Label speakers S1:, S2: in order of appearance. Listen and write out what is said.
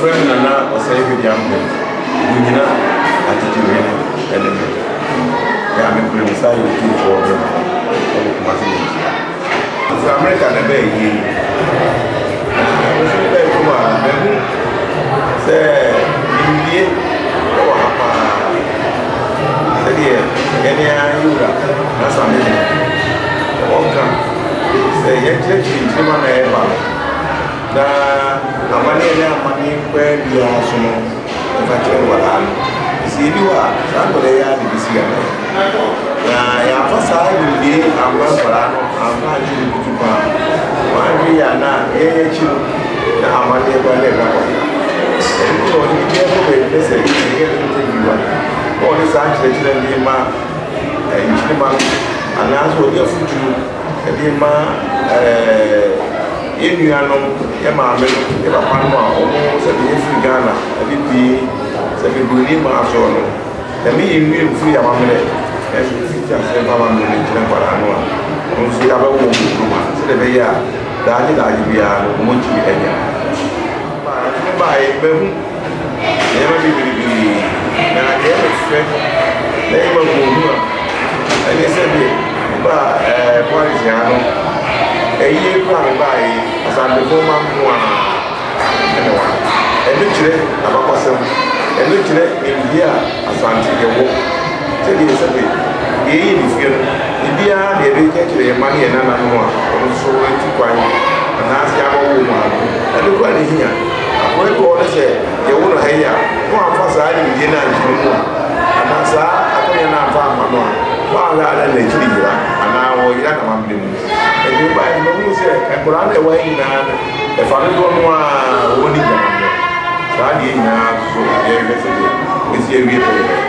S1: friend na say with the ambulance. We did not attitude and yeah, I'm going to say you for America never here. Say India, that's amazing. Welcome. Say, money where we are so if I tell what I'm see you are, I'm going to be see. I will be I'm not doing why we are not now money so you never say all this actually and that's what you're Emma, almost every Ghana, every bee, every green marshal. The me free a mamma, as you see, just a mamma in Chinaparano. On the other woman, so the Baya, that is a Munchi Enya. By Bem, never be and I gave a friend, they were Mumma, and they said, what is Yano? A year by as I'm the former one. And literally, about myself, and literally in here as I'm taking a walk. Tell you something. If you're in the area, they get your money and another one. Also, to buy and ask your woman. And look at here. I will go and say, you want to hear one for side in the dinner and that's I put your name for my mom. While I let you here, and I will get a man. And you buy no music and put on the way now. If I don't want to only so I didn't have so it's